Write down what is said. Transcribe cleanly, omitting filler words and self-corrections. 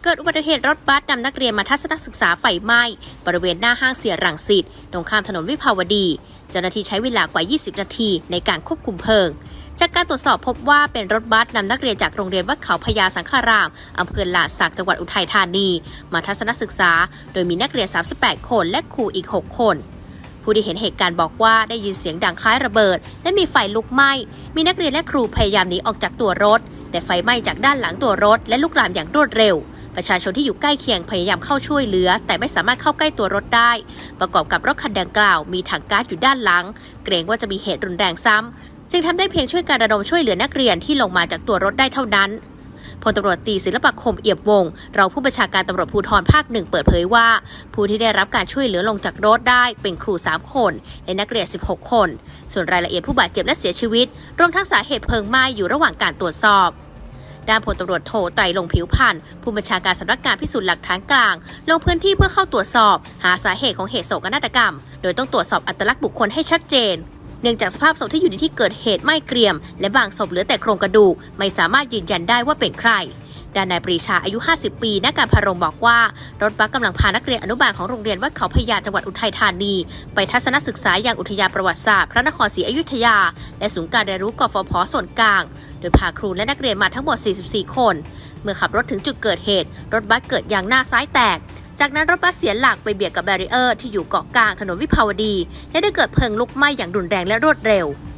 เกิดอุบัติเหตุรถบัสนำนักเรียนมาทัศนศึกษาไฟไหม้บริเวณหน้าห้างเสียรังสิตตรงข้ามถนนวิภาวดีเจ้าหน้าที่ใช้เวลากว่า 20 นาทีในการควบคุมเพลิงจากการตรวจสอบพบว่าเป็นรถบัสนำนักเรียนจากโรงเรียนวัดเขาพญาสังฆารามอำเภอหลาดสักจังหวัดอุทัยธานีมาทัศนศึกษาโดยมีนักเรียน 38 คนและครูอีก 6 คนผู้ที่เห็นเหตุการณ์บอกว่าได้ยินเสียงดังคล้ายระเบิดและมีไฟลุกไหม้มีนักเรียนและครูพยายามหนีออกจากตัวรถแต่ไฟไหม้จากด้านหลังตัวรถและลุกลามอย่างรวดเร็วประชาชนที่อยู่ใกล้เคียงพยายามเข้าช่วยเหลือแต่ไม่สามารถเข้าใกล้ตัวรถได้ประกอบกับรถคันดังกล่าวมีถังก๊าซอยู่ด้านหลังเกรงว่าจะมีเหตุรุนแรงซ้ำจึงทำได้เพียงช่วยการระดมช่วยเหลือนักเรียนที่ลงมาจากตัวรถได้เท่านั้นพลตำรวจตรีศิลปคมเอี่ยมวงศ์รองผู้บัญชาการตำรวจภูธรภาค 1เปิดเผยว่าผู้ที่ได้รับการช่วยเหลือลงจากรถได้เป็นครู3คนและนักเรียน16คนส่วนรายละเอียดผู้บาดเจ็บและเสียชีวิตรวมทั้งสาเหตุเพลิงไหม้อยู่ระหว่างการตรวจสอบด้านพลตำรวจโทไตรลงค์ผิวพันธ์ผู้บัญชาการสำนักงานพิสูจน์หลักฐานกลางลงพื้นที่เพื่อเข้าตรวจสอบหาสาเหตุของเหตุโศกนาฏกรรมโดยต้องตรวจสอบอัตลักษณ์บุคคลให้ชัดเจนเนื่องจากสภาพศพที่อยู่ในที่เกิดเหตุไหม้เกรียมและบางศพเหลือแต่โครงกระดูกไม่สามารถยืนยันได้ว่าเป็นใครด้านนายปรีชาอายุ50ปีนักการพารมบอกว่ารถบัสกำลังพานักเรียนอนุบาลของโรงเรียนวัดเขาพญาจังหวัดอุทัยธานีไปทัศนศึกษาอย่างอุทยานประวัติศาสตร์พระนครศรีอยุธยาและศูนย์การเรียนรู้กฟผ.ส่วนกลางโดยพาครูและนักเรียนมาทั้งหมด44คนเมื่อขับรถถึงจุดเกิดเหตุรถบัสเกิดยางหน้าซ้ายแตกจากนั้นรถบัสเสียหลักไปเบียดกับแบรีเออร์ที่อยู่เกาะกลางถนนวิภาวดีและได้เกิดเพลิงลุกไหม้อย่างรุนแรงและรวดเร็ว